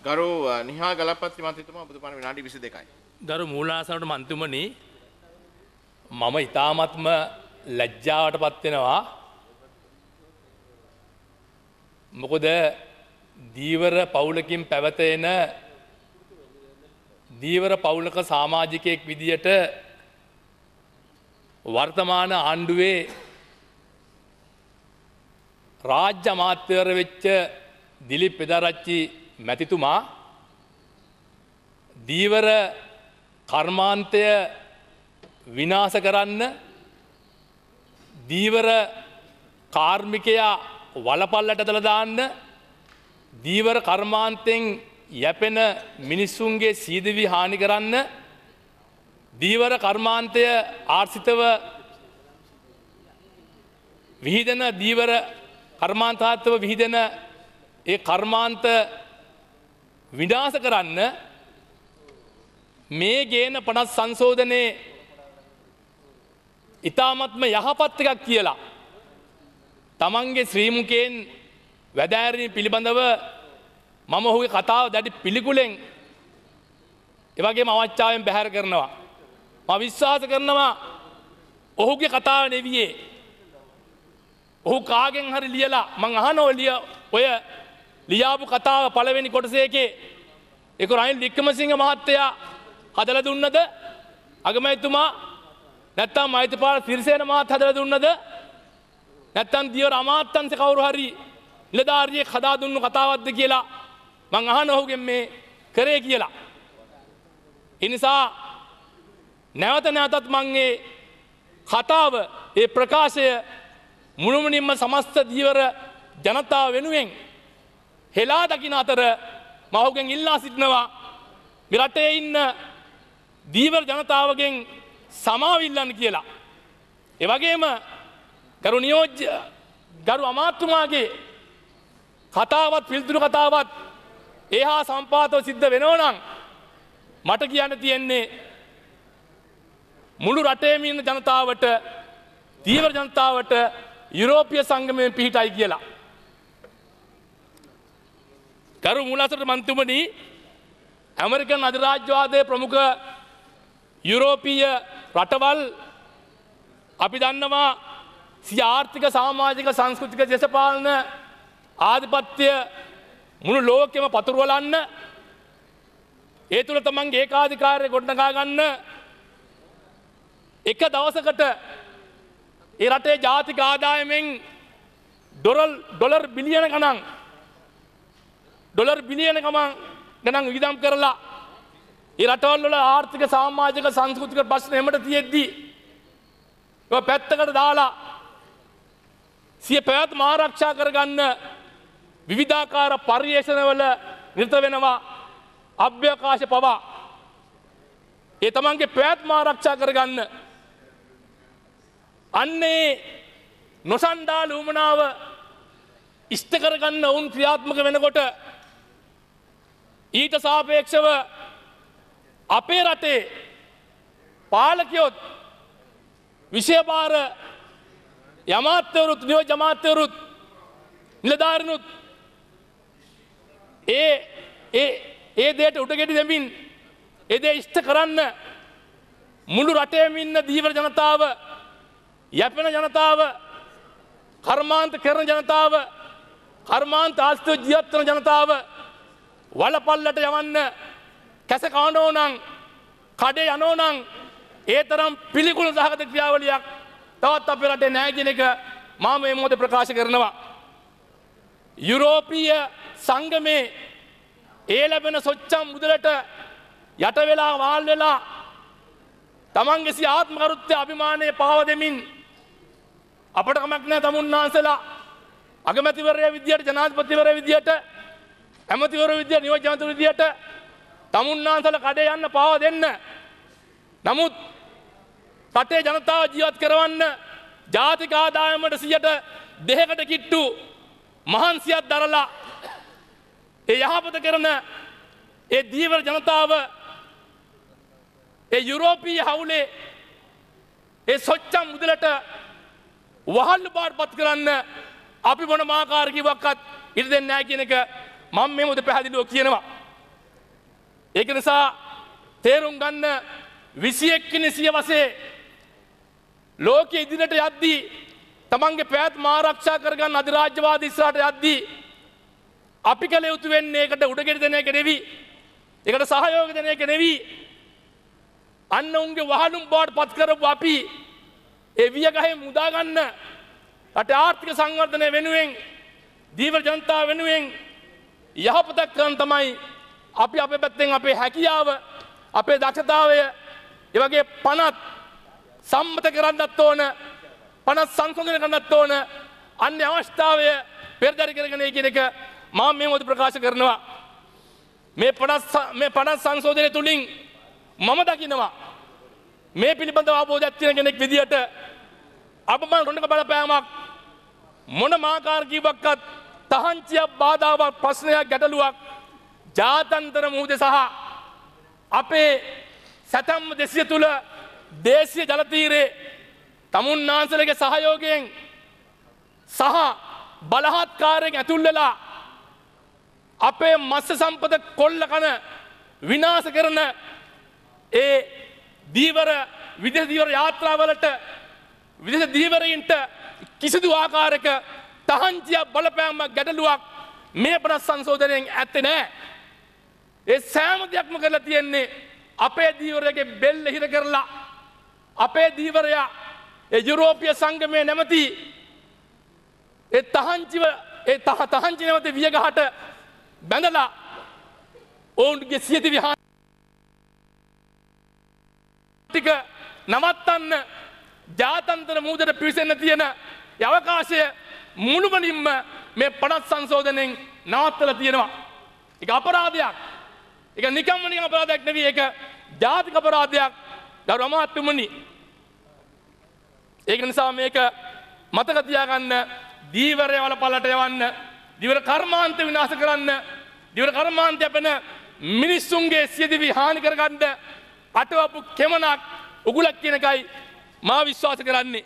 ගරු නිහා ගලපත්‍රි මන්ත්‍රීතුමා ඔබතුමාට විනාඩි 22යි. ගරු මූලාසනට මන්ත්‍රීතුමනි මම ඉතාමත්ම ලැජ්ජාවට පත් වෙනවා. මොකද දීවර පවුලකින් පැවතෙන දීවර පවුලක සමාජිකයෙක් විදියට වර්තමාන ආණ්ඩුවේ රාජ්‍ය අමාත්‍යවර වෙච්ච දිලිප් පෙදාරච්චි මැතිතුමා දීවර කර්මාන්තය විනාශ කරන්න දීවර කාර්මිකයා වලපල්ලට දලා දාන්න දීවර කර්මාන්තයෙන් යැපෙන මිනිස්සුන්ගේ සීදවි හානි කරන්න දීවර කර්මාන්තය ආර්ථිතව විහිදෙන දීවර කර්මාන්තාත්ව විහිදෙන ඒ කර්මාන්ත විනාශ කරන්න මේ ගේන 50 සංශෝධනයේ ඉතාමත්ම යහපත් එකක් කියලා තමන්ගේ ශ්‍රී මුඛයෙන් වැදෑරීම පිළිබඳව මම ඔහුගේ කතාව දැඩි පිළිකුලෙන් ඒ වගේම අවචාවෙන් බැහැර කරනවා. මම විශ්වාස කරනවා ඔහුගේ කතාව නෙවියේ. ඔහු කාගෙන් හරි ලියලා මං අහනවා ඔය ලියාපු කතාව පළවෙනි කොටසේකේ ඒක රනිල් වික්‍රමසිංහ මහත්තයා හදලා දුන්නද? අගමැතිතුමා නැත්තම් මෛත්‍රීපාල සිරිසේන මහත්තයා හදලා දුන්නද? නැත්තම් දියර අමාත්‍යංශ කවුරු හරි නිලධාරියෙක් හදා දුන්නු කතාවක්ද කියලා මං අහන ඔහුගෙන් මේ කරේ කියලා. ඒ නිසා නැවත නැවතත් මං මේ කතාව ඒ ප්‍රකාශය මුළුමනින්ම සමස්ත දීවර ජනතාව වෙනුවෙන් හෙලා දකින අතර මම ඔහුගෙන් ඉල්ලා සිටිනවා මේ රටේ ඉන්න දීවර ජනතාවගෙන් සමාව ඉල්ලන්න කියලා. ඒ වගේම ගරු නියෝජ්‍ය ගරු අමාත්‍යතුමාගේ කතාවත් පිළිතුරු කතාවත් ඒහා සම්පාතව සිද්ධ වෙනවා නම් මට කියන්න තියෙන්නේ මුළු රටේම ඉන්න ජනතාවට දීවර ජනතාවට යුරෝපීය සංගමයෙන් පිහිටයි කියලා. ගරු මූලාසන මන්ත්‍රීතුමනි ඇමරිකන් අධිරාජ්‍යවාදයේ ප්‍රමුඛ යුරෝපීය රටවල් අපි දන්නවා සිය ආර්ථික සමාජික සංස්කෘතික දේශපාලන ආධිපත්‍ය මුළු ලෝකෙම පතුරවලන්න ඒ තුළ තමන්ගේ ඒකාධිකාරය ගොඩනගා ගන්න එක දවසකට ඒ රටේ ජාතික ආදායමෙන් ඩොලර් බිලියන ගණන් ගණන් වියදම් කරලා ඒ රටවල් වල ආර්ථික සමාජික සංස්කෘතික ප්‍රශ්න හැමත තියෙද්දී ඔය පැත්තකට දාලා සිය පැවැත්ම ආරක්ෂා කරගන්න විවිධාකාර පරිශ්‍රණවල නිරත වෙනවා අභ්‍යවකාශ පවා ඒ තමන්ගේ පැවැත්ම ආරක්ෂා කරගන්න අන්නේ නොසන්ඩාල උමනාව ඉෂ්ට කරගන්න වුන් ක්‍රියාත්මක වෙනකොට ඊට සාපේක්ෂව අපේ රටේ පාලකයොත් විශේෂභාර යමාත්‍යවරුත් නියෝජ්‍ය අමාත්‍යවරුත් නිලධාරීනුත් ඒ දෙයට උඩගෙඩි දෙමින් ඒ දේ ඉෂ්ට කරන්න මුළු රටේම ඉන්න දීවර ජනතාව යැපෙන ජනතාව කර්මාන්ත කරන ජනතාව කර්මාන්ත ආශ්‍රිත ජීවත් වන ජනතාව වලපල්ලට යවන්න කැස කනෝ නම් කඩේ යනෝ නම් ඒ තරම් පිළිකුල් සහගත ක්‍රියාවලියක් තවත් අපේ රටේ නැහැ කියන එක මම මේ මොහොතේ ප්‍රකාශ කරනවා. යුරෝපීය සංගමේ ඒ ලැබෙන සොච්චම් මුදලට යට වෙලා වාල් වෙලා තමන්ගේ සිය ආත්ම කරුත්‍ය අභිමානයේ පාව දෙමින් අපට කමක් නැහැ තමුන්නාන්සලා අගමැතිවරයා විදියට ජනාධිපතිවරයා විදියට ඇමතිවරයා විදියට නියෝජ්‍ය ඇමතිවරයා විදියට තමුන්නාන්සලා කඩේ යන්න පාව දෙන්න. නමුත් රටේ ජනතාව ජීවත් කරවන්න ජාතික ආදායමට 2% කිට්ටු මහන්සියක් දරලා ඒ යහපත කරන ඒ දීවර ජනතාව ඒ යුරෝපීය හවුලේ ඒ සොච්චම් මුදලට වහල්ලු පාටපත් කරන්න අපි මොන ආකාරකින්වත් ඉඩ දෙන්නේ නැහැ කියන එක මම මේ මොකද පැහැදිලිව කියනවා. ඒක නිසා තේරුම් ගන්න 21 වෙනි සියවසේ ලෝකෙ ඉදිරියට යද්දී තමන්ගේ පැවැත්ම ආරක්ෂා කරගන්න අධිරාජ්‍යවාද ඉස්සරහට යද්දී අපි කළ යුතු වෙන්නේ ඒකට උඩගෙඩි දෙන එක නෙවි. ඒකට සහයෝග දෙන එක නෙවි. අන්න උන්ගේ වහලුම් බවට පත් කරපු අපි ඒ වියගහේ මුදා ගන්න රටේ ආර්ථික සංවර්ධනය වෙනුවෙන් දීවර ජනතාව වෙනුවෙන් යහපතක් කරන් තමයි අපි අපේ පැත්තෙන් අපේ හැකියාව අපේ දක්ෂතාවය ඒ වගේ පනත් සම්මත කරන්නත් ඕන පනත් සංශෝධනය කරන්නත් ඕන අන්න අවස්ථාවය පෙරදරි කරගෙන කියන එක මම මේ මොහොත ප්‍රකාශ කරනවා මේ පනත් සංශෝධනය තුලින් මම දකිනවා මේ පිළිබඳව අවබෝධයක් තියෙන කෙනෙක් විදියට අපමණ රොණක බලපෑමක් මොන මාකාර කීවක්වත් තහංචියක් බාධාවක් ප්‍රශ්නයක් ගැටලුවක් ජාත්‍යන්තර මුහුදේ සහ අපේ සැතැම්ම 200 තුල දේශීය ජල තීරයේ තමුන්නාන්සලගේ සහයෝගයෙන් සහ බලහත්කාරයෙන් ඇතුල් වෙලා අපේ මත්ස්‍ය සම්පත කොල්ල කන විනාශ කරන ඒ දීවර විදේශ දීවර යාත්‍රාවලට විදේශ දීවරයින්ට කිසිදු ආකාරයක තහංචියක් බලපෑමක් ගැටලුවක් මේ පනත් සංශෝධනයෙන් ඇත්තේ නැහැ. ඒ සෑම දෙයක්ම කරලා තියෙන්නේ අපේ දීවරයේ බෙල්ල හිර කරලා අපේ දීවරයා ඒ යුරෝපීය සංගමයේ නැමැති ඒ තහංචි නැමැති වියගහට බැඳලා ඔවුන්ගේ සියති විහාර ටික නවත්තන්න ජාත්‍යන්තර මුහුදට පිවිසෙන්න තියෙන අවකාශය මුළුමනින්ම මේ පනත් සංශෝධනයෙන් නවත්තලා තියෙනවා. ඒක අපරාධයක්. ඒක නිකම්ම අපරාධයක් නෙවෙයි. ඒක ජාතික අපරාධයක්. ගරු අමාත්‍යතුමනි. ඒක නිසා මේක මතක තියාගන්න දීවරය වලපලට යවන්න, දීවර කර්මාන්ත විනාශ කරන්න, දීවර කර්මාන්ත යපෙන මිනිස්සුන්ගේ සියදිවි හානි කරගන්න අටවපු කෙමනක් උගුලක් කියන එකයි මා විශ්වාස කරන්නේ.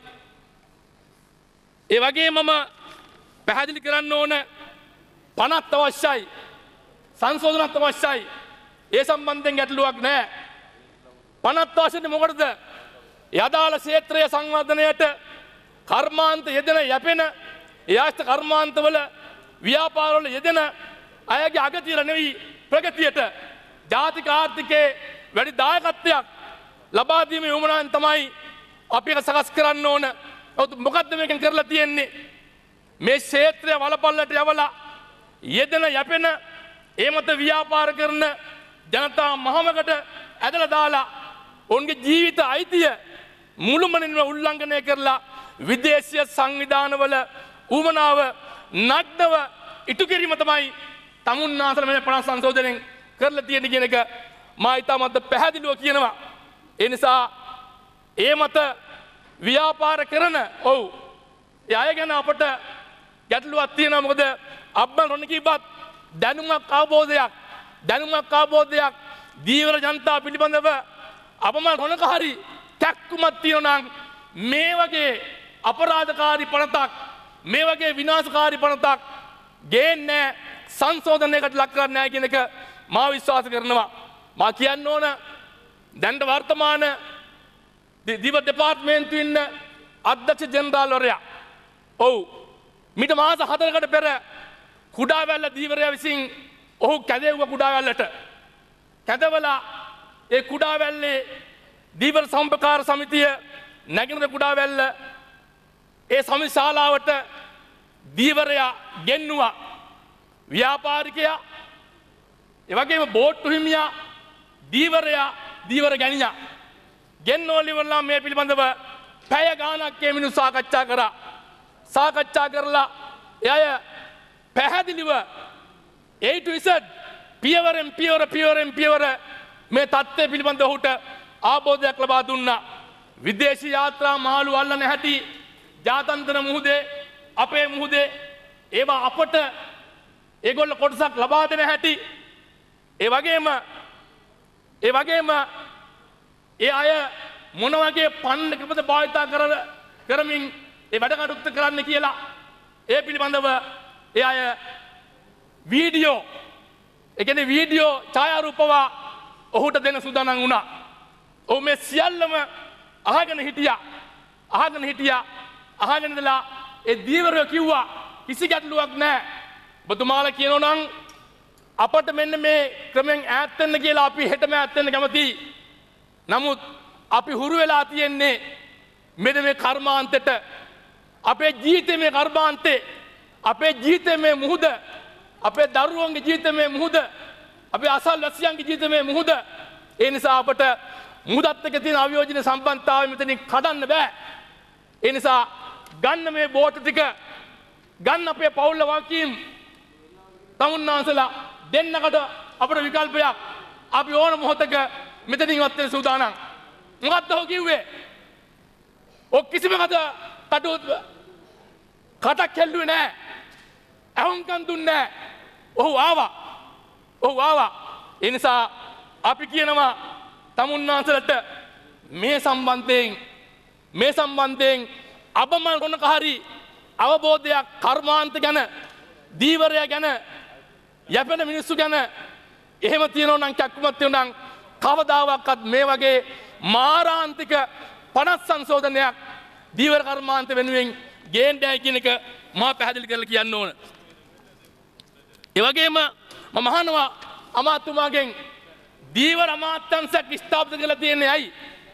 ඒ වගේ මම පැහැදිලි කරන්න ඕන පනත් අවශ්‍යයි, සංශෝධනත් අවශ්‍යයි. ඒ සම්බන්ධයෙන් ගැටලුවක් නැහැ. පනත් අවශ්‍යනේ මොකටද? යදාළ ක්ෂේත්‍රයේ සංවර්ධනයට කර්මාන්ත යෙදෙන යැපෙන යාස්ත කර්මාන්තවල ව්‍යාපාරවල යෙදෙන අයගේ අගතිය නෙවෙයි ප්‍රගතියට ජාතික ආර්ථිකයේ වැඩි දායකත්වයක් ලබා දීමේ උවමනාවෙන් තමයි අපි ඒක සකස් කරන්න ඕන. මොකද්ද මේකෙන් කරලා තියෙන්නේ? මේ ක්ෂේත්‍රය වලපල්ලට යවලා යෙදෙන යැපෙන ඒ මත ව්‍යාපාර කරන ජනතා මහමකට ඇදලා දාලා ඔවුන්ගේ ජීවිත අයිතිය මුළුමනින්ම උල්ලංඝනය කරලා විදේශීය සංවිධානවල උවමනාව නග්නව ඉටු කිරීම තමයි තමුන්නාසල මේ පනත් සංශෝධනයෙන් කරලා තියෙන කියන එක මා ඉතාමත් පැහැදිලිව කියනවා. ඒ නිසා ඒ මත ව්‍යාපාර කරන ඒ අය ගැන අපට ගැටලුවක් තියෙනවා. මොකද අබ්බන් රොණ කිව්වත් දැනුමක් අවබෝධයක් දීවර ජනතාව පිළිබඳව අපමණ රොණක හරි කැක්කුමක් තියෙනවා නම් මේ වගේ අපරාධකාරී පනතක්, මේ වගේ විනාශකාරී පනතක් ගේන්නේ සංශෝධනයකට ලක් කරන්නේ නැහැ කියන එක මා විශ්වාස කරනවා. මා කියන්න ඕන දැන් වර්තමාන දීවර දෙපාර්තමේන්තුවේ ඉන්න අධ්‍යක්ෂ ජෙනරාල්වරයා මිට මාස 4කට පෙර කුඩාවැල්ල දීවරය විසින් ඔහු කැදෙව්ව කුඩාවැල්ලට කැදවලා ඒ කුඩාවැල්ලේ දීවර සම්පකාර සමිතිය නැගිනර කුඩාවැල්ල ඒ සමිතිශාලාවට දීවරයා ගෙන්නුවා. ව්‍යාපාරිකයා ඒ වගේම බෝට්ටු හිමියා දීවර ගැණියා ගෙන්නෝලිවලා මේ පිළිබඳව පැය ගාණක් මේ මිනිස්සු සාකච්ඡා කරා. සාකච්ඡා කරලා එය පැහැදිලිව A to Z පියවරෙන් පියවර මේ தත්ත්වය පිළිබඳව ඔහුට ආબોධයක් ලබා දුන්නා. විදේශී යාත්‍රා මහලු අල්ලන හැටි ජාත්‍යන්තර මුහුදේ අපේ මුහුදේ ඒවා අපට ඒගොල්ල කොටසක් ලබා දෙන හැටි ඒ වගේම ඒ අය මොන වගේ පන්නකපද භාවිතා කරමින් ඒ වැඩ කටයුත්ත කරන්න කියලා ඒ පිළිබඳව ඒ අය වීඩියෝ ඡායාරූපවා ඔහුට දෙන්න සූදානම් වුණා. ඔහු මේ සියල්ලම අහගෙන හිටියා. අහගෙන ඉඳලා ඒ දීවරයෝ කිව්වා කිසි ගැටලුවක් නැහැ. ඔබතුමාලා කියනවා නම් අපට මෙන්න මේ ක්‍රමෙන් ඈත් වෙන්න කියලා අපි හෙටම ඈත් වෙන්න කැමතියි. නමුත් අපි හුරු වෙලා තියෙන්නේ මෙන්න මේ කර්මාන්තයට. අපේ ජීවිතේ මේ කර්මාන්තේ, අපේ ජීවිතේ මේ මුහුද, අපේ දරුවන්ගේ ජීවිතේ මේ මුහුද, අපේ අසල්වැසියන්ගේ ජීවිතේ මේ මුහුද. ඒ නිසා අපට මුහුදත් එක්ක තියෙන අවියෝජන සම්බන්ධතාවය මෙතනින් කඩන්න බෑ. ඒ නිසා ගන්න මේ බෝට ටික, ගන්න අපේ පවුල්ල වගකීම් තමුන්නාන්සලා දෙන්නකට අපට විකල්පයක්. අපි ඕන මොහොතක මෙතනින් ඉවත් වෙන්න සූදානම්. මොකක්ද ඔහු කිව්වේ? ඔක් කිසිම කටක් හැල්ලුවේ නැහැ. අහුම්කම් දුන්නේ නැහැ. ඔහු ආවා. ඒ නිසා අපි කියනවා තමුන්නාන්සලට මේ සම්බන්ධයෙන් අබමල් කොනක හරි අවබෝධයක් කර්මාන්ත ගැන, දීවරය ගැන, යැපෙන මිනිස්සු ගැන එහෙම තියෙනවා නම් කැක්කුමක් තියෙනවා නම් කවදාවත් මේ වගේ මාරාන්තික 50 සංශෝධනයක් දීවර කර්මාන්ත වෙනුවෙන් ගේන්නයි කියන එක මා පැහැදිලි කරලා කියන්න ඕන. ඒ වගේම මම අහනවා අමාත්‍යතුමාගෙන් දීවර අමාත්‍යංශයක් ස්ථාපිත කරලා තියෙන්නේ ඇයි?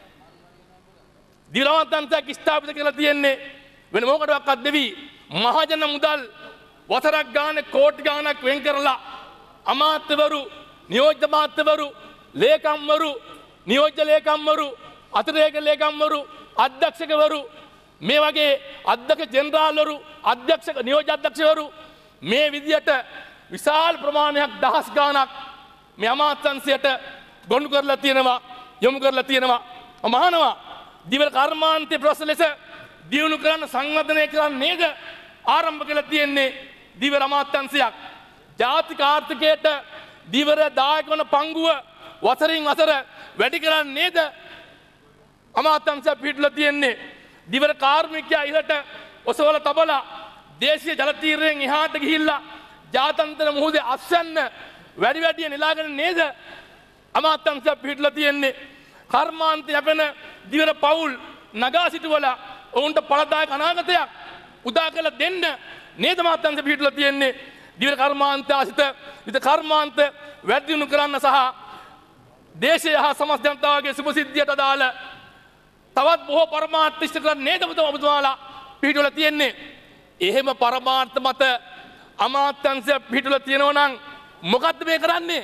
දීවර අමාත්‍යංශයක් ස්ථාපිත කරලා තියෙන්නේ වෙන මොකටවත් නෙවි. මහජන මුදල් වසරක් ගානේ කෝටි ගාණක් වෙන් කරලා අමාත්‍යවරු, නියෝජ්‍ය අමාත්‍යවරු, ලේකම්වරු, නියෝජ්‍ය ලේකම්වරු, අතිරේක ලේකම්වරු, අධ්‍යක්ෂකවරු, මේ වගේ අධ්‍යක්ෂ ජෙනරාල්වරු, නියෝජ්‍ය අධ්‍යක්ෂවරු මේ විදියට විශාල ප්‍රමාණයක් දහස් ගාණක් මේ අමාත්‍යංශයට ගොනු කරලා තියෙනවා, යොමු කරලා තියෙනවා. මම අහනවා දීවර කර්මාන්තයේ ප්‍රශ්න ලෙස දියුණු කරන්න, සංවර්ධනය කරන්න නේද ආරම්භ කළා තියෙන්නේ දීවර අමාත්‍යංශයක්. ජාතික ආර්ථිකයට දීවර දායක වන පංගුව වසරින් වසර වැඩි කරන්න නේද අමාත්‍යංශය පිටලා තියෙන්නේ. දීවර කාර්මිකයා ඉහළට ඔසවලා තබලා දේශීය ජල තීරයෙන් එහාට ගිහිල්ලා ජාත්‍යන්තර මුහුදේ අස්වැන්න වැඩි නෙලාගෙන නේද අමාත්‍යංශය පිටලා තියෙන්නේ. කර්මාන්ත යැපෙන දීවර පවුල් නගා සිටුවලා ඔවුන්ට පළදායක අනාගතයක් උදා කළ දෙන්න නේද අමාත්‍යංශය පිටලා තියෙන්නේ. දීවර කර්මාන්ත ආසිත විද කර්මාන්ත වැඩි දියුණු කරන්න සහ දේශීය හා සමස්ත ජනතාවගේ සුභසිද්ධියට අදාළ තවත් බොහෝ පරමාර්ථ ඉෂ්ට කරන්න නේද ඔබතුමාලා පිටුවලා තියෙන්නේ. එහෙම පරමාර්ථ මත අමාත්‍යංශය පිටුවලා තියෙනවා නම් මොකද්ද මේ කරන්නේ?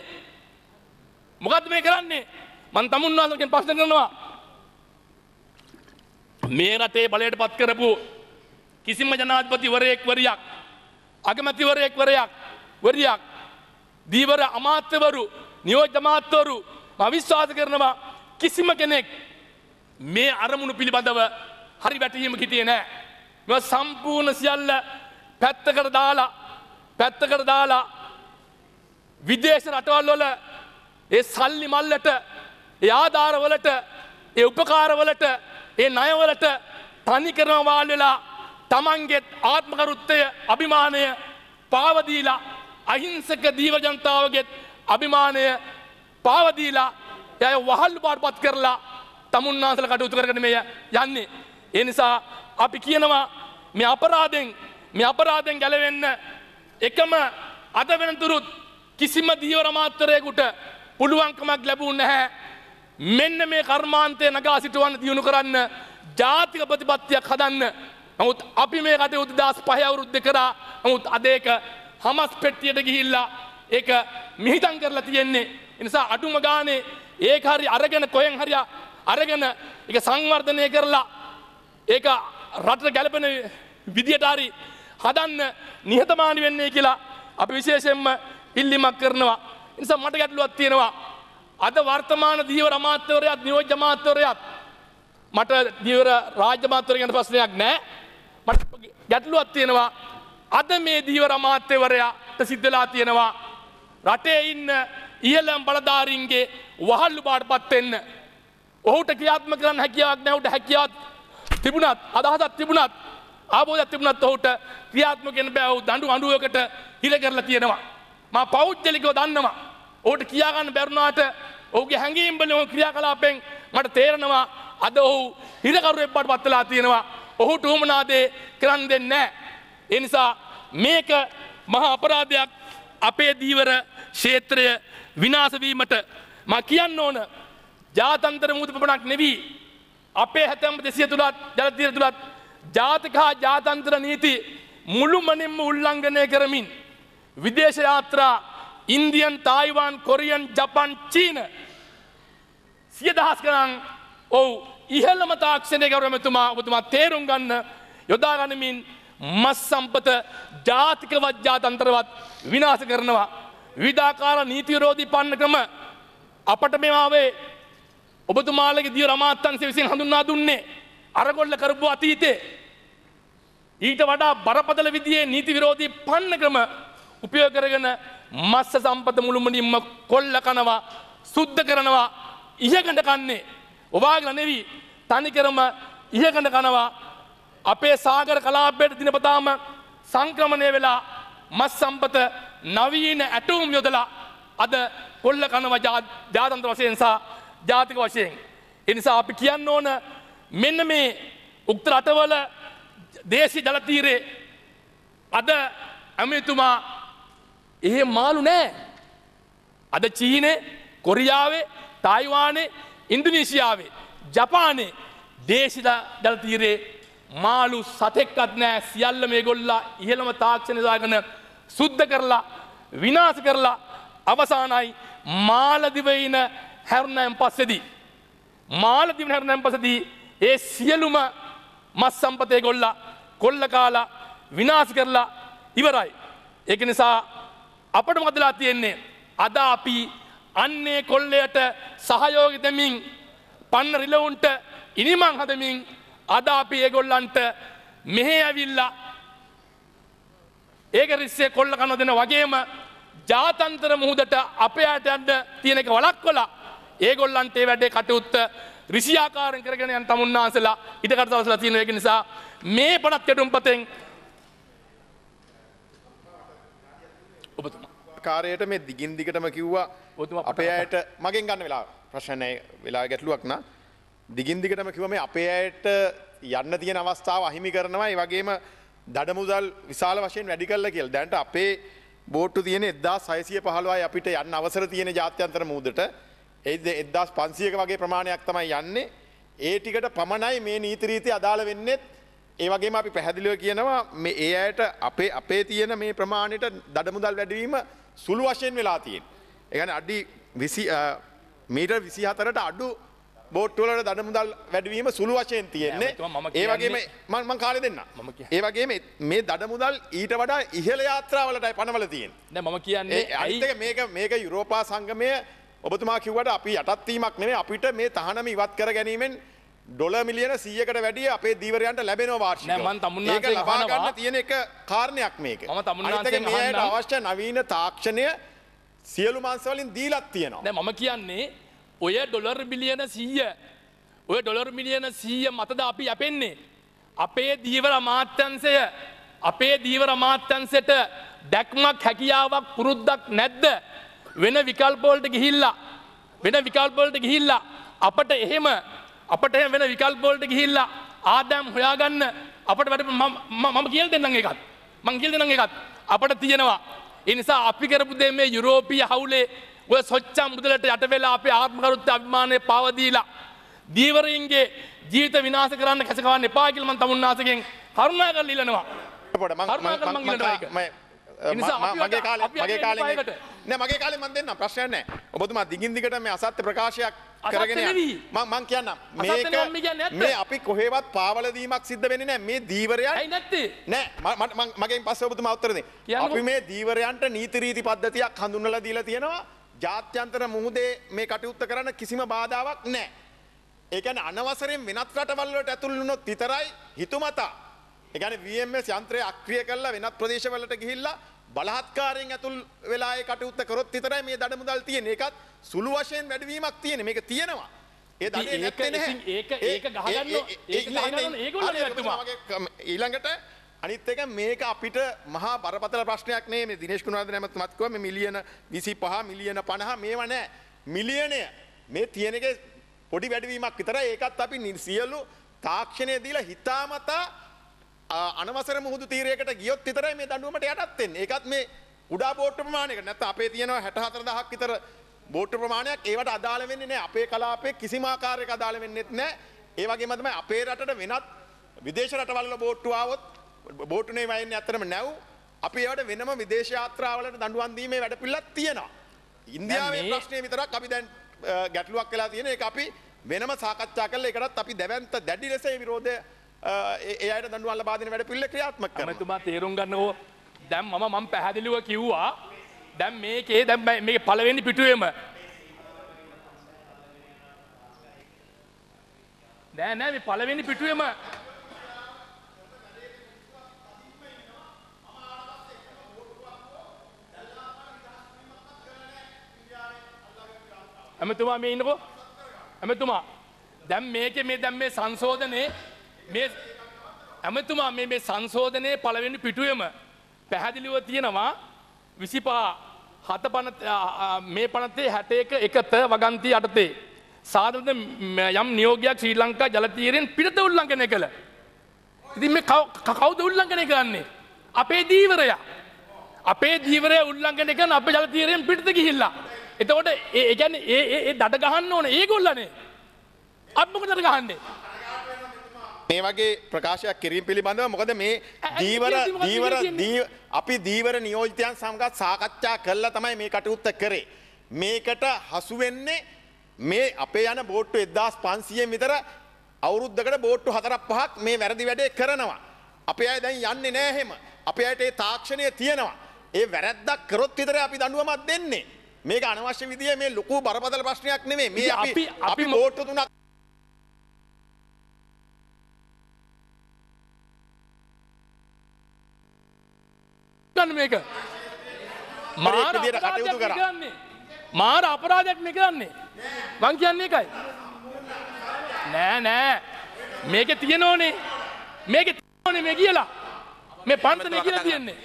මම තමුන්නාන්සලගෙන් ප්‍රශ්න කරනවා. මේ රටේ බලයට පත් කරපු කිසිම ජනාධිපතිවරයෙක් වරියක් දීවර අමාත්‍යවරු, නියෝජ්‍ය අමාත්‍යවරු මම විශ්වාස කරනවා කිසිම කෙනෙක් මේ අරමුණු පිළිබඳව හරි වැටහීමක් හිටියේ නැහැ. මේ සම්පූර්ණ සියල්ල පැත්තකට දාලා විදේශ රටවල් වල ඒ සල්ලි මල්ලට, ඒ ආධාර වලට, ඒ උපකාර වලට, ඒ ණය වලට තනි කරන වාල් වෙලා තමන්ගේ ආත්මකරුත්තය, අභිමානය පාවදීලා, අහිංසක දීව ජනතාවගේ අභිමානය පාවදීලා එය වහල් බාටපත් කරලා තමුන්නාන්සල කටයුතු කරගෙන මේ යන්නේ. ඒ නිසා අපි කියනවා මේ අපරාධෙන් ගැලවෙන්න එකම අද වෙනතුරුත් කිසිම දීවර අමාත්‍යවරයෙකුට පුළුවන්කමක් ලැබුණ නැහැ. මෙන්න මේ කර්මාන්තය නගා සිටවන්න, දියුණු කරන්න, ජාතික ප්‍රතිපත්තියක් හදන්න. නමුත් අපි මේ කටයුතු 2005 අවුරුද්දේ කරා. නමුත් අද ඒක හමස් පෙට්ටියට ගිහිල්ලා ඒක මිහිදම් කරලා තියෙන්නේ. ඒ නිසා අඩුම ගානේ ඒක හරි අරගෙන කොහෙන් හරි අරගෙන ඒක සංවර්ධනය කරලා ඒක රටට ගැලපෙන විදියට හරි හදන්න නිහතමානී වෙන්නේ කියලා අපි විශේෂයෙන්ම ඉල්ලීමක් කරනවා. ඒ නිසා මට ගැටලුවක් තියෙනවා. අද වර්තමාන දීවර අමාත්‍යවරයාත්, නියෝජ්‍ය අමාත්‍යවරයාත්, මට දීවර රාජ්‍ය අමාත්‍යවරයා ගැන ප්‍රශ්නයක් නැහැ. මට ගැටලුවක් තියෙනවා. අද මේ දීවර අමාත්‍යවරයාට සිද්ධ වෙලා තියෙනවා රටේ ඉන්න ඉහළම බලධාරීන්ගේ වහල්ලු බාටපත් වෙන්න. ඔහුට ක්‍රියාත්මක කරන්න හැකියාවක් නැහැ. ඔහුට හැකියාවක් තිබුණත්, අදහසක් තිබුණත්, ආબોධයක් තිබුණත් ඔහුට ක්‍රියාත්මක වෙන්න බෑ. ඔහු දඬු අඬුවකට හිර කරලා තියෙනවා. මම පෞද්ගලිකව දන්නවා. ඔහුට කියා ගන්න බැරුණාට ඔහුගේ හැඟීම් වලින් ක්‍රියාකලාපෙන් මට තේරෙනවා අද ඔහු හිරකරුවෙක් බවට පත් වෙලා තියෙනවා. ඔහුට උමනාදේ කරන්න දෙන්නේ නැහැ. ඒ නිසා මේක මහා අපරාධයක්. අපේ දීවර ක්ෂේත්‍රය විනාශ වීමට මා කියන්න ඕන ජාත්‍යන්තර මුහුද පමණක් නෙවී අපේ හැතැම්ම 200 තුලත් ජලතීර තුලත් ජාතික හා ජාත්‍යන්තර නීති මුළුමනින්ම උල්ලංඝනය කරමින් විදේශ යාත්‍රා ඉන්දියන් තායිවාන් කොරියන් ජපන් චීන 100,000 ගණන් ඔව් ඉහළම තාක්ෂණයේ ගෞරවතුමා ඔබතුමා තේරුම් ගන්න යොදා ගනිමින් මස් සම්පත ජාතිකවත් ජාත්‍යන්තරවත් විනාශ කරනවා. විවිධාකාර නීති විරෝධී පන්න ක්‍රම අපට මේවාවේ ඔබතුමාලගේ දිය රමාත්‍යංශය විසින් හඳුන්වා දුන්නේ අරගොල්ල කරපු අතීතේ ඊට වඩා බරපතල විදිහේ නීති විරෝධී පන්න ක්‍රම උපයෝග කරගෙන මත්ස්‍ය සම්පත මුළුමනින්ම කොල්ල කනවා සුද්ධ කරනවා ඉහගඳ කන්නේ ඔබාගලා නෙවි තනිකරම ඉහගඳ කනවා අපේ සාගර කලාපයට දිනපතාම සංක්‍රමණය වෙලා මස් සම්පත නවීන ඇටුම් යොදලා අද කොල්ල කනවා ජාත්‍යන්තර වශයෙන් සහ ජාතික වශයෙන්. ඒ නිසා අපි කියන්න ඕන මෙන්න මේ උක්ත රටවල දේශීය ජල තීරේ අද ඇමතුමා එහෙම මාළු නෑ. අද චීනේ, කොරියාවේ, තායිවානේ, ඉන්දුනීසියාවේ, ජපානේ දේශීය ජල තීරේ මාළු සතෙක්වත් නෑ. සියල්ල මේගොල්ලා ඉහළම තාක්ෂණය දාගෙන සුද්ධ කරලා විනාශ කරලා අවසානයි මාලදිවයින හැරුණාන් පස්සේදී ඒ සියලුම මස් සම්පත ඒගොල්ලා කොල්ල කාලා විනාශ කරලා ඉවරයි. ඒක නිසා අපට මොකදලා තියෙන්නේ අද අපි අන්නේ කොල්ලයට සහයෝගය දෙමින් පන්න රිලවුන්ට ඉනිමන් හදමින් අද අපි ඒගොල්ලන්ට මෙහෙ ඇවිල්ලා ඒක රිස්සේ කොල්ල කන දෙන වගේම ජාත්‍යන්තර මුහුදට අපේ යට යන්න තියෙන එක වළක්වලා ඒගොල්ලන්ට ඒ වැඩේ කටයුත්ත රිසියාකාරයෙන් කරගෙන යන තමුන්නාන්සලා ඉඩකට දවසලා තියෙන එක නිසා මේ පණත් කෙටුම්පතෙන් ඔබතුමා කාර්යයට මේ දිගින් දිගටම කිව්වා අපේ අයට මගෙන් ගන්න වෙලාව ප්‍රශ්න නැහැ වෙලාව ගැටලුවක් නා දිගින් දිගටම කිව්වා මේ අපේ අයට යන්න තියෙන අවස්ථාව අහිමි කරනවා ඒ වගේම දඩමුදල් විශාල වශයෙන් වැඩි කළා කියලා. දැනට අපේ බෝට්ටු තියෙන 1615යි අපිට යන්න අවසර තියෙන ජාත්‍යන්තර මුහුදට 1500ක වගේ ප්‍රමාණයක් තමයි යන්නේ. ඒ ටිකට පමණයි මේ නීති රීති අදාළ වෙන්නේ. ඒ වගේම අපි පැහැදිලිව කියනවා මේ ඒ අයට අපේ තියෙන මේ ප්‍රමාණයට දඩමුදල් වැඩිවීම සුළු වශයෙන් වෙලා තියෙන්නේ. ඒ කියන්නේ අඩි 20 මීටර් 24ට අඩු බෝට්ටු වලට දඩමුදල් වැඩිවීම සුළු වශයෙන් තියෙන්නේ. ඒ වගේම මම කාලේ දෙන්න. ඒ වගේම මේ දඩමුදල් ඊට වඩා ඉහළ යාත්‍රාවලටයි පනවල තියෙන්නේ. නෑ මම කියන්නේ අනිත් එක මේක යුරෝපා සංගමය ඔබතුමා කිව්වට අපි යටත් වීමක් නෙමෙයි අපිට මේ තහනම ඉවත් කර ගැනීමෙන් ඩොලර් මිලියන 100කට වැඩිය අපේ දීවරයන්ට ලැබෙනවා වාර්ෂිකව. නෑ මම තමුන්නාන්සෙන් ඒක ලබා ගන්න තියෙන එක කාරණයක් මේක. මම තමුන්නාන්සෙන් මේකට අවශ්‍ය නවීන තාක්ෂණය සියලු මාංශ වලින් දීලත් තියෙනවා. නෑ මම කියන්නේ ඔය ඩොලර් බිලියන 100 ඔය ඩොලර් මිලියන 100 මතද අපි යැපෙන්නේ. අපේ දීවර අමාත්‍යංශයට දැක්මක් හැකියාවක් පුරුද්දක් නැද්ද? වෙන විකල්ප වලට ගිහිල්ලා අපට එහෙම වෙන විකල්ප වලට ගිහිල්ලා ආදායම් හොයාගන්න අපට වැඩ මම කියලා දෙන්නම් ඒකත්. අපට තියෙනවා. ඒ නිසා අපි කරපු දේ මේ යුරෝපීය හවුලේ ඔය සොච්චම් මුදලට යට වෙලා අපේ ආත්මගරුත්ව අභිමානය පාව දීලා දීවරයින්ගේ ජීවිත විනාශ කරන්න කැසකවන්න එපා කියලා මම තමුන්නාසගෙන් කරුණාකරලා ඉල්ලනවා. මගේ කාලේ මම දෙන්නම් ප්‍රශ්නයක් නැහැ. ඔබතුමා දිගින් දිගට මේ අසත්‍ය ප්‍රකාශයක් කරගෙන යන්න. මම කියන්නම් මේ අපි කොහෙවත් පාවල දීමක් සිද්ධ වෙන්නේ නැහැ. මේ දීවරයන් ඇයි නැත්තේ? නෑ මගෙන් පස්සේ ඔබතුමා උත්තර දෙන්න. අපි මේ දීවරයන්ට නීති රීති පද්ධතියක් හඳුන්වලා දීලා තියෙනවා. ජාත්‍යන්තර මුහුදේ මේ කටයුත්ත කරන්න කිසිම බාධාවක් නැහැ. ඒ කියන්නේ අනවසරයෙන් වෙනත් රටවල් වලට ඇතුල් වුණොත් විතරයි හිතුමතා. ඒ කියන්නේ VMS යන්ත්‍රය අක්‍රිය කරලා වෙනත් ප්‍රදේශවලට ගිහිල්ලා බලහත්කාරයෙන් ඇතුල් වෙලා ඒ කටයුත්ත කරොත් විතරයි මේ දඩමුදල් තියෙන්නේ. ඒකත් සුළු වශයෙන් වැඩිවීමක් තියෙන්නේ. මේක තියෙනවා. ඒ දඩේ නැත්තේ නැහැ. ඒක ගහගන්න ඒගොල්ලෝ වැටුමා. ඊළඟට අනිත් එක මේක අපිට මහා බරපතල ප්‍රශ්නයක් නෙමෙයි. මේ දිනේෂ් කුණාර්ද නැමත් මත් කිව්වා මේ මිලියන 25 මිලියන 50 මේවා නෑ. මිලියනය මේ තියෙන එකේ පොඩි වැඩිවීමක් විතරයි. ඒකත් අපි සියලු තාක්ෂණය දීලා හිතාමතා අනවසර මුහුදු තීරයකට ගියොත් විතරයි මේ දඬුවමට යටත් වෙන්නේ. ඒකත් මේ කුඩා බෝට්ටු ප්‍රමාණයකට. නැත්නම් අපේ තියෙනවා 64000ක් විතර බෝට්ටු ප්‍රමාණයක්. ඒවට අදාළ වෙන්නේ නැහැ. අපේ කලාපයේ කිසිම ආකාරයක අදාළ වෙන්නේ නැහැ. ඒ වගේම තමයි අපේ රටට වෙනත් විදේශ රටවල බෝට්ටු ආවොත් බෝට්ටුනේ වයින්නේ අතරම නැව්. අපි ඒවට වෙනම විදේශ යාත්‍රාවලට දඬුවම් දීමේ වැඩපිළිවෙලක් තියෙනවා. ඉන්දියාවේ ප්‍රශ්නේ විතරක් අපි දැන් ගැටලුවක් වෙලා තියෙන එක අපි වෙනම සාකච්ඡා කරලා ඒකටත් අපි දැවැන්ත දැඩි ලෙස ඒ විරෝධය ඒ අයට දඬුවම් ලබා දෙන වැඩපිළිවෙල ක්‍රියාත්මක කරනවා. අමතුමා තේරුම් ගන්නකෝ. දැන් මම පැහැදිලිව කිව්වා. දැන් මේකේ දැන් මේකේ පළවෙනි පිටුවේම නෑ මේ පළවෙනි පිටුවේම ඇමතුමා මේ ඉන්නකෝ. ඇමතුමා දැන් මේකේ මේ සංශෝධනයේ මේ ඇමතුමා මේ සංශෝධනයේ පළවෙනි පිටුවේම පැහැදිලිව තියෙනවා 25 මේ පනතේ 61 එකත වගන්ති යටතේ සාධන යම් නියෝගයක් ශ්‍රී ලංකා ජල තීරයෙන් පිටත උල්ලංඝනය කළ. ඉතින් මේ කවුද උල්ලංඝනය කරන්නේ? අපේ දීවරයා. අපේ දීවරය උල්ලංඝනය කරන අපේ ජල තීරයෙන් පිටත ගිහිල්ලා. එතකොට ඒ කියන්නේ ඒ දඩ ගහන්න ඕනේ ඒගොල්ලනේ. අපි මොකටද ගහන්නේ? මේ වගේ ප්‍රකාශයක් කිරීම පිළිබඳව මොකද මේ අපි දීවර නියෝජිතයන් සමග සාකච්ඡා කළා තමයි මේ කටයුත්ත කරේ. මේකට හසු වෙන්නේ මේ අපේ යන බෝට්ටු 1500 විතර අවුරුද්දකට බෝට්ටු 4-5ක් මේ වැරදි වැඩේ කරනවා. අපේ අය දැන් යන්නේ නැහැ එහෙම. අපේ අයට ඒ තාක්ෂණය තියෙනවා. ඒ වැරද්දක් කරොත් විතරයි අපි දඬුවමක් දෙන්නේ. මේක අනවශ්‍ය විදිහේ මේ ලොකු බරපතල ප්‍රශ්නයක් නෙමෙයි. මේ අපි බෝට්ටු 3ක් ගන්න මේක මාර අපරාධයක් නේ කරන්නේ. මං කියන්නේ ඒකයි. නෑ මේකේ තියෙනෝනේ මේ කියලා මේ පන්තනේ කියලා තියෙන්නේ.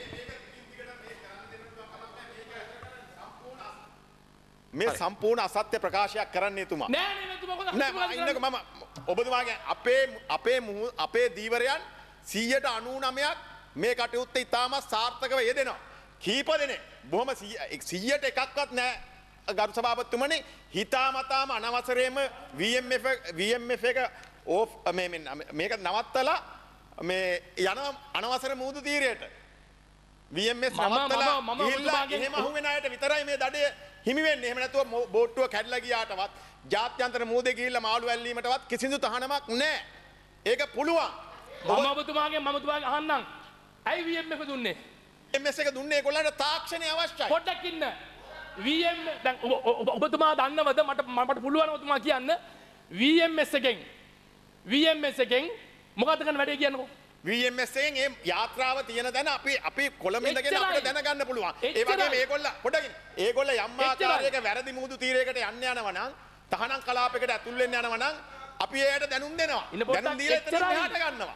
මේ සම්පූර්ණ අසත්‍ය ප්‍රකාශයක් කරන්නේ එතුමා. නෑ ඉන්නක මම ඔබතුමාගේ අපේ දීවරයන් 199ක් මේ කටයුත්ත ඉතාමත් සාර්ථකව යෙදෙනවා. කීප දෙනෙක් බොහොම 100ට එකක්වත් නෑ ගරු සභාපතිතුමනි. හිතාමතාම අනවසරයේම VMF එක ඕෆ් මේක නවත්තලා මේ යන අනවසර මුහුදු තීරයට VMS නවත්තලා ගිහිල්ලා එහෙම අහු වෙන අයට විතරයි මේ දඩය හිමි වෙන්නේ. එහෙම නැතුව බෝට්ටුව කැඩලා ගියාටවත් ජාත්‍යන්තර මුහුදේ ගිහිල්ලා මාළු ඇල්ලීමටවත් කිසිදු තහනමක් නෑ. ඒක පුළුවන්. මම ඔබතුමාගෙන් අහන්නම්. ඇයි VMF දුන්නේ? VMS එක දුන්නේ ඒගොල්ලන්ට තාක්ෂණය අවශ්‍යයි. පොඩ්ඩක් ඉන්න. VM දැන් ඔබතුමා දන්නවද මට පුළුවන් ඔබතුමා කියන්න VMS එකෙන් මොකක්ද කරන්න වැඩේ කියන්නකෝ. VMS එකෙන් ඒ යාත්‍රාව තියෙන තැන අපි කොළඹ ඉඳගෙන අපිට දැනගන්න පුළුවන්. ඒ වගේම ඒගොල්ල යම් ආකාරයක වැරදි මුහුදු තීරයකට යන්න යනවා නම් තහනම් කලාපයකට ඇතුල් වෙන්න යනවා නම් අපි ඒකට දැනුම් දෙනවා. දැනුම් දීලා එතනින් එහාට ගන්නවා.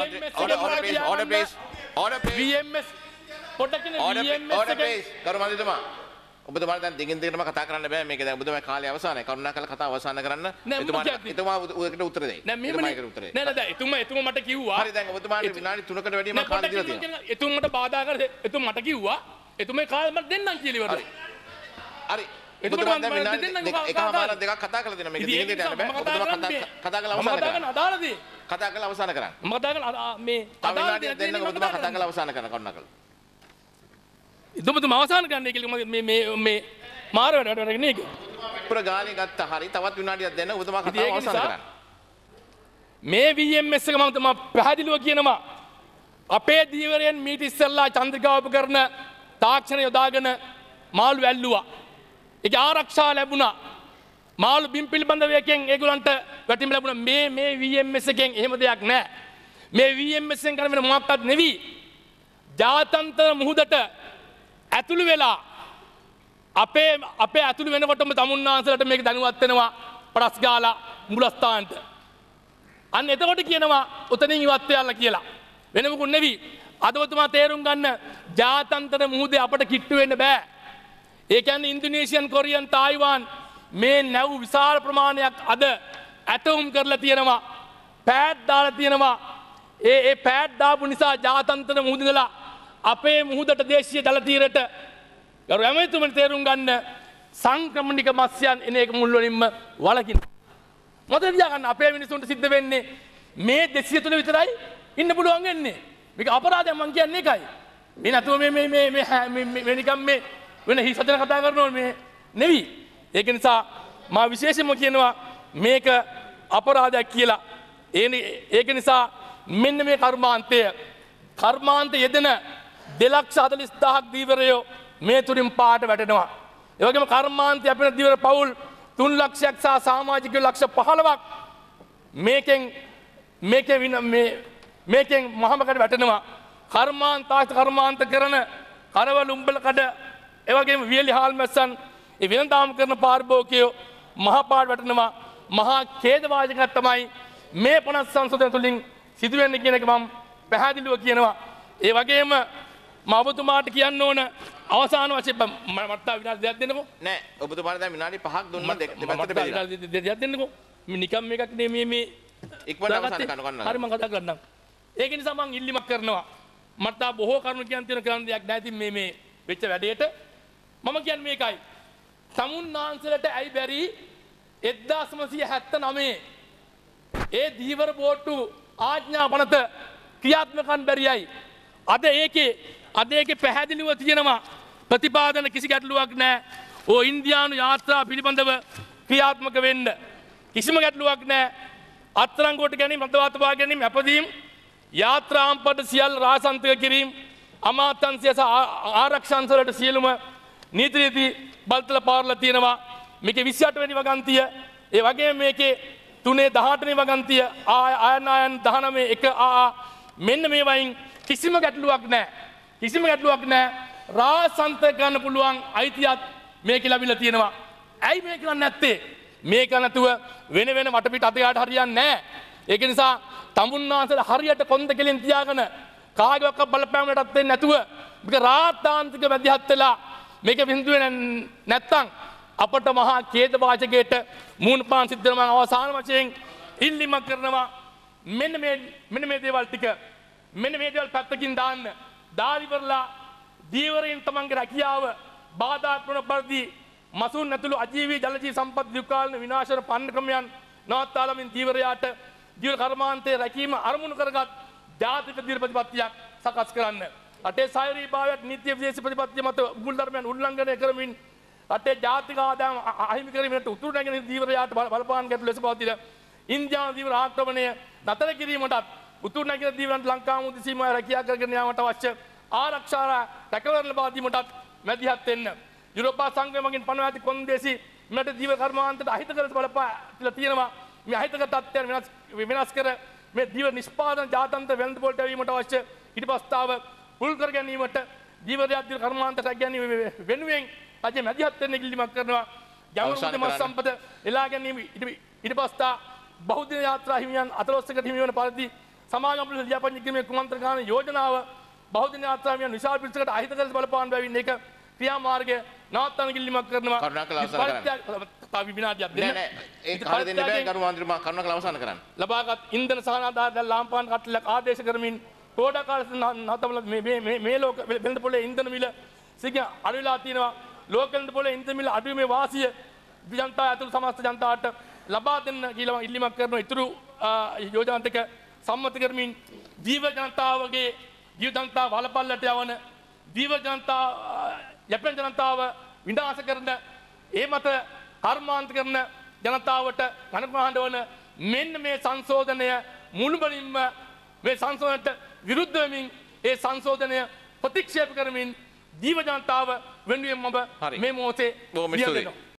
VMS පොඩ්ඩක් ඉන්න VMS එකේ කරුමාදිතුමා ඔබතුමාට දැන් දිගින් දිගටම කතා කරන්න බෑ මේක දැන් ඔබතුමා කාලය අවසానයි කරුණාකරලා කතාව අවසන් කරන්න එතුමා උදේට උත්තර දෙයි එතුමාට උත්තර දෙයි නෑ එතුමා මට කිව්වා හරි දැන් ඔබතුමාට විනාඩි 3කට වැඩි මම කාලය දීලා තියෙනවා එතුමාට බාධා කරලා එතුමා මට කිව්වා එතුමා කාලෙ මට දෙන්නම් කියලා ඉවරයි හරි ඔබතුමා දැන් විනාඩි එකමාරක් දෙකක් කතා කරලා දෙනවා මේක දිගින් දිගට යන්න බෑ ඔබතුමා කතා කරලා අවසන් කරන්න අදාළදී කතා කරලා අවසන් කරන්න මම කතා කරලා මේ අදාළදී දෙන්න ඔබතුමා කතා කරලා අවසන් කරන්න කරුණාකරලා ඉදමතුම අවසන් කරන්න කියලා මේ මාර වැඩ කරගෙන ඒක ප්‍රගාණි ගත්ත හරි තවත් විනාඩියක් දෙන්න ඔබතුමා කතාව අවසන් කරන්න මේ VMS එක මම තමයි පැහැදිලිව කියනවා අපේ දීවරයන් මීට ඉස්සෙල්ලා චන්ද්‍රිකා උපකරණ තාක්ෂණ යොදාගෙන මාළු ඇල්ලුවා ඒක ආරක්ෂා ලැබුණා මාළු බිම් පිළිබඳව එකෙන් ඒගොල්ලන්ට වැටීම ලැබුණා මේ VMS එකෙන් එහෙම දෙයක් නැහැ මේ VMS එකෙන් කරන වෙන මොකක්වත් නෙවි ජාත්‍යන්තර මුහුදට ඇතුළු වෙලා අපේ ඇතුළු වෙනකොටම තමුන්නාන්සලට මේක දැනුවත් වෙනවා පරස් ගාලා මුලස්ථානට. අන්න එතකොට කියනවා උතනින් ඉවත් වෙයලා කියලා. වෙන මොකුත් නෙවි. අද ඔබතුමා තේරුම් ගන්න ජාත්‍යන්තර මුහුදේ අපට කිට්ටු වෙන්න බෑ. ඒ කියන්නේ ඉන්දුනීසියන්, කොරියන්, තායිවාන් මේ නැව් විශාල ප්‍රමාණයක් අද ඇතවුම් කරලා තියෙනවා. පෑඩ් දාලා තියෙනවා. ඒ පෑඩ් දාපු නිසා ජාත්‍යන්තර මුහුදලා අපේ මුහුදට දේශීය ජල තීරයට ගරු ඇමතිතුමනි තේරුම් ගන්න සංක්‍රමණික මත්ස්‍යයන් එන එක මුල් වලින්ම වළකින්න. මොකද තියාගන්න අපේ මිනිසුන්ට සිද්ධ වෙන්නේ මේ 200 තුල විතරයි ඉන්න පුළුවන් වෙන්නේ. මේක අපරාධයක් මං කියන්නේ ඒකයි. මේ නැතුව මේ නිකම් මේ වෙන හිසතන කතා කරනවා මේ නෙවි. ඒක නිසා මා විශේෂයෙන්ම කියනවා මේක අපරාධයක් කියලා. ඒක නිසා මෙන්න මේ කර්මාන්තය යෙදෙන 2,40,000ක් දීවරයෝ මේ තුලින් පාට වැටෙනවා. ඒ වගේම කර්මාන්තය අපේ දීවර පවුල් 3 ලක්ෂයක් සහ සමාජිකයෝ ලක්ෂ 15ක් මේකෙන් මහමකට වැටෙනවා. කර්මාන්ත කරන කරවල උඹල කඩ ඒ වගේම වියලි හාල් මැස්සන් ඒ වෙනදාම කරන පාරිභෝගිකයෝ මහා පාට වැටෙනවා. මහා ඛේදවාචකයක් තමයි මේ 50 සංසෝධන තුලින් සිදුවෙන්නේ කියන එක මම පැහැදිලිව කියනවා. ඒ වගේම මම ඔබතුමාට කියන්න ඕන අවසාන වශයෙන් මට විනාඩි 2ක් දෙන්නකෝ. නෑ ඔබතුමාට දැන් විනාඩි 5ක් දුන්නා දෙපැත්තට බෙදලා. විනාඩි 2ක් දෙන්නකෝ. නිකම් මේකක් නේ මේ ඉක්මනට අවසන් කරන්න. හරි මම කතා කරන්නම්. ඒක නිසා මම ඉල්ලීමක් කරනවා. මට තා බොහෝ කරුණු කියන්න තියෙන කරන්න දෙයක් නැහැ. ඉතින් මේ වෙච්ච වැඩේට මම කියන්නේ මේකයි. සමුන්නාන්සලට ඇයි බැරි 1979 ඒ දීවර බෝට්ටු ආඥා පනත ක්‍රියාත්මකන් බැරියයි. අද ඒකේ පැහැදිලිව තියෙනවා ප්‍රතිපාදන කිසි ගැටලුවක් නැහැ. ඕ ඉන්දියානු යාත්‍රා පිළිබඳව ක්‍රියාත්මක වෙන්න කිසිම ගැටලුවක් නැහැ. අත්අඩංගුවට ගැනීම, රඳවාතවා ගැනීම, අපදීම්, යාත්‍රාම්පත සියල්ල රාසන්තික කිරීම, අමාත්‍යංශය සහ ආරක්ෂාංශ වලට සියලුම නීති රීති බලතල පාරලා තියෙනවා. මේකේ 28 වෙනි වගන්තිය, ඒ වගේම මේකේ 3-18 වෙනි වගන්තිය, ආයන 19 1 ආ මෙන්න මේ වයින් කිසිම ගැටලුවක් නැහැ. රාසන්ත ගන්න පුළුවන් අයිතියත් මේක ලැබිලා තියෙනවා. ඇයි මේක කරන්නේ නැත්තේ? මේක නැතුව වෙන වටපිට අතයට හරියන්නේ නැහැ. ඒක නිසා තමුන්නාන්සලා හරියට කොන්ද කෙලින් තියාගෙන කාගේවත් බලපෑමකටත් වෙන්නේ නැතුව මේක රාජතාන්ත්‍රික මැදිහත් වෙලා මේක විසඳුවේ නැත්තම් අපට මහා ඛේද වාචකයට මූණ පාන් සිද්ධ වෙනවා. අවසාන වශයෙන් ඉල්ලීමක් කරනවා මෙන්න මේ දේවල් ටික පැත්තකින් දාන්න. දාලිවරලා දීවරයින් තමන්ගේ රැකියාව බාධා කරන පරිදි මසුන් ඇතුළු අජීවී ජලජීවී සම්පත් දීර්ඝකාලීන විනාශන පන්න ක්‍රමයන් නවත්තාලමින් දීවරයාට දීවර කර්මාන්තයේ රැකීම අරමුණු කරගත් ජාතික දීවර ප්‍රතිපත්තියක් සකස් කරන්න. රටේ සායරී භාවයට නීතිය විදේශ ප්‍රතිපත්තිය මත මුල් ධර්මයන් උල්ලංඝනය කරමින් රටේ ජාතික ආදායම අහිමි කිරීමට උතුරු නැගෙන දීවරයාට බලපාන ගැටලු ලෙස පවතින ඉන්දියානු දීවර ආක්‍රමණය නතර කිරීමටත් උතුරු නැගෙන දීවරන්ට ලංකාව මුදු සීමාව රැකියා කරගෙන යාමට අවශ්‍ය ආරක්ෂා රැකවරණ ලබා දීමටත් මැදිහත් වෙන්න. යුරෝපා සංඝය මගින් පනවා ඇති කොන්දේසි මෙරට දීවර කර්මාන්තයට අහිතකර බලපාලා තියෙනවා. මේ අහිතක තත්ත්වයන් වෙනස් කර මේ දීවර නිෂ්පාදන ජාත්‍යන්තර වෙළඳ පොළට ඇවීමට අවශ්‍ය ඉදිපස්ථාව පුල් කර ගැනීමට දීවරයක් දීවර කර්මාන්තයට ගැනීම වෙනුවෙන් රජය මැදිහත් වෙන්න ඉල්ලීමක් කරනවා. ජවුරුද මස් සම්පත එලා ගැනීම ඉදිපස්ථා බහුදින යාත්‍රා හිමියන් 14කට හිමි වන පරිදි සමාගම් වල ලියාපදිංචි කිරීමේ කුමන්ත්‍රණ යෝජනාව බහුදින යාත්‍රා හිමියන් විශාල පිරිසකට අහිතකර බලපාන බැවින් ඒක ක්‍රියාමාර්ගය නවත්තන්න ඉල්ලීමක් කරනවා. තව විනාඩියක් දෙන්න. ඒ කාලේ දෙන්න බෑ ගරු මන්ත්‍රීතුමා කරුණාකර අවසන් කරන්න. ලබාගත් ඉන්ධන සහනාධාර ලාම්පාන් කට්ටලක් ආදේශ කරමින් කෝඩාකාර නවතවල මේ ලෝක වෙළඳ පොලේ ඉන්ධන මිල සිග අඩුවලා තියෙනවා. ලෝක වෙළඳ පොලේ ඉන්ධන මිල අඩුවීමේ වාසිය ජනතාව ඇතුළු සමස්ත ජනතාවට ලබා දෙන්න කියලා ඉල්ලීමක් කරනවා. ඊතුරු යෝජනා ටික සම්මත කරමින් ජීව ජනතාවගේ ජීව ජනතාව වලපල්ලට යවන ජීව ජනතාව යැපෙන ජනතාව විනාශ කරන ඒ මත කර්මාන්ත කරන ජනතාවට කනකහඬ වන මෙන්න මේ සංශෝධනය මුළුමනින්ම මේ සංශෝධනයට විරුද්ධ වෙමින් ඒ සංශෝධනය ප්‍රතික්ෂේප කරමින් ජීව ජනතාව වෙනුවෙන් මම මේ මොහොතේ